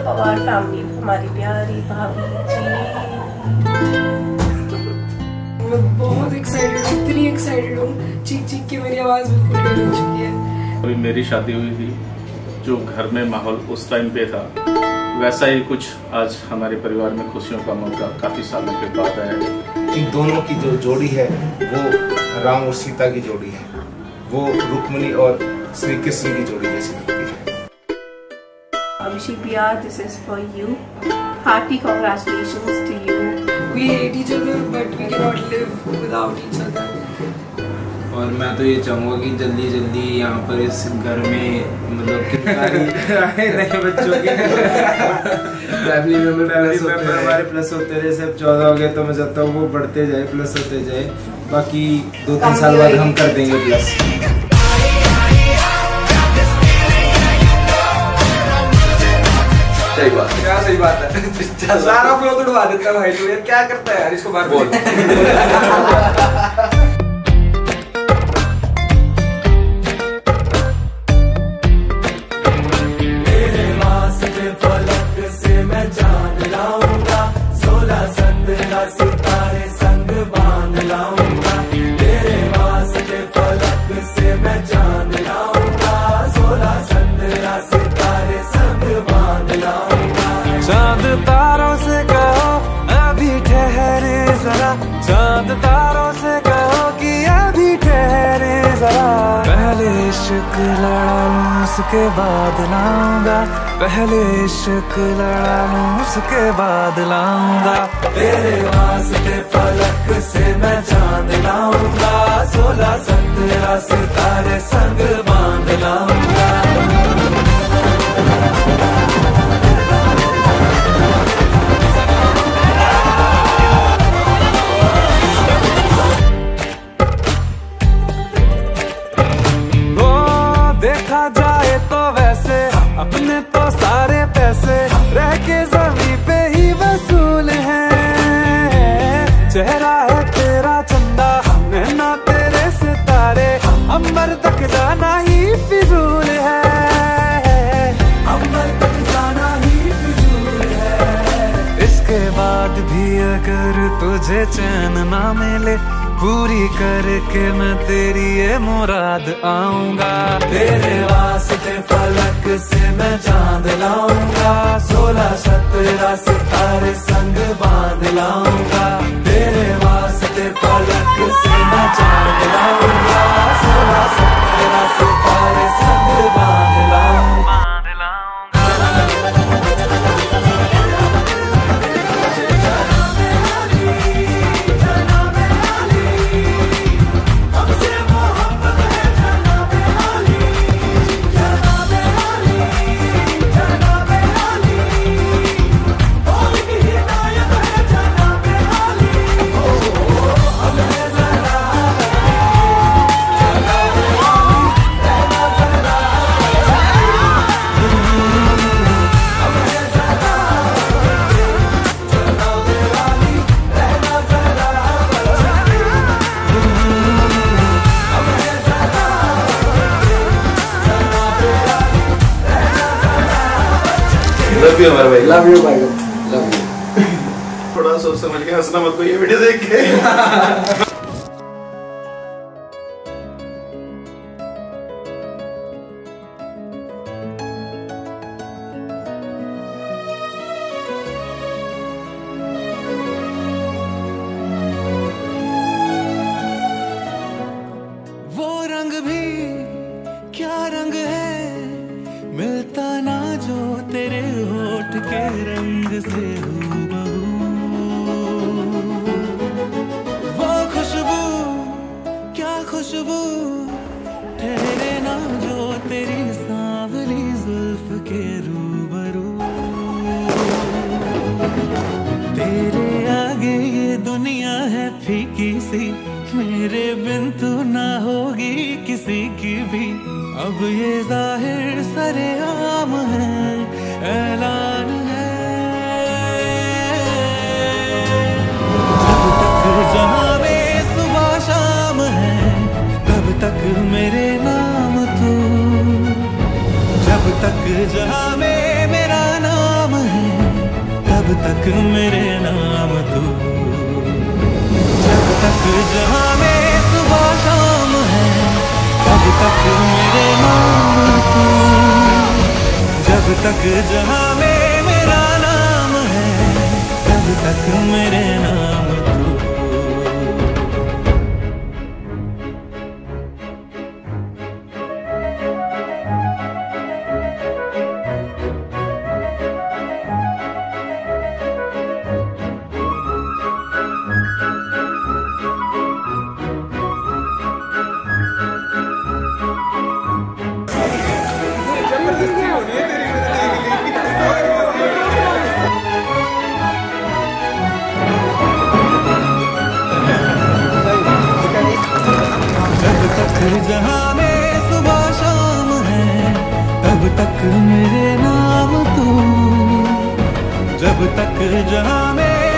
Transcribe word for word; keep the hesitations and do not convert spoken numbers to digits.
Pawar family, हमारी प्यारी भाभी जी। मैं बहुत एक्साइटेड हूँ, इतनी एक्साइटेड हूँ, चीख चीख के मेरी आवाज़ बिल्कुल डेड हो चुकी है। अभी मेरी शादी हुई थी, जो घर में माहौल उस टाइम पे था वैसा ही कुछ आज हमारे परिवार में खुशियों का मौका काफ़ी सालों के बाद आया है। इन दोनों की जो जोड़ी है वो राम और सीता की जोड़ी है, वो रुक्मिणी और श्री कृष्ण की जोड़ी जैसी लगती है। Abhishek Bhaiya, this is for you. Hearty congratulations to you. We hate each other, but we cannot live without each other. और मैं तो ये चाहूँगा कि जल्दी जल्दी यहाँ पर इस घर में मतलब कितने बच्चों के फैमिली मेंबर हमारे प्लस होते रहे, सब चौदह हो गए तो मैं चाहता हूँ वो बढ़ते जाए, प्लस होते जाए, बाकी दो तीन साल बाद हम कर देंगे प्लस। सही बात है, क्या सही बात है। सारा फ्लो तो उड़वा देता है भाई, तू यार क्या करता है यार, इसको बार बोल। चांद तारों से कहो अभी ठहरे जरा, चांद तारों से कहो कि अभी ठहरे जरा। पहले इश्क लड़ा लूं उसके बाद लाऊंगा, पहले इश्क लड़ा लूं उसके बाद लाऊंगा। तेरे वास्ते फलक से मैं चांद लाऊंगा, सोलह सत्रह सितारे संग बांध लाऊंगा। देखा जाए तो वैसे अपने तो सारे पैसे रह के ज़मीं पे ही वसूल हैं। चेहरा है तेरा चंदा, नैना तेरे सितारे, अंबर तक जाना ही फिजूल है, अंबर तक जाना ही फिजूल है। इसके बाद भी अगर तुझे चैन ना मिले, पूरी करके मैं तेरी ये मुराद आऊंगा। तेरे वास्ते फलक से मैं चांद लाऊंगा, सोलह सत्रह सितारे संग बांध लाऊंगा। तेरे वास्ते फलक से मैं चांद लाऊंगा, सोलह सत्रह सितारे संग बांध लाऊंगा। लव यू हमारे भाई, लव यू भाई, लव यू। थोड़ा सोच समझ के हंसना मत को ये वीडियो देख के। वो रंग भी क्या रंग है, मिलता ना जो तेरे होठ के रंग से हूबहू। वो खुशबू क्या खुशबू, ठहरे ना जो तेरी सांवली जुल्फ के रूबरू। तेरे आगे ये दुनिया है फीकी सी, मेरे बिन तू ना होगी किसी की भी। अब ये जाहिर सरेआम है, ऐलान है, जब तक जहाँ में सुबह शाम है, तब तक मेरे नाम तू, जब तक जहाँ में मेरा नाम तक मेरे नाम तू, जब तक जहां में सुबह शाम है तब तक मेरे नाम तू, जब तक जहां में मेरा नाम है तब तक मेरे नाम तू। जहां में सुबह शाम है तब तक मेरे नाम तू, जब तक जहां में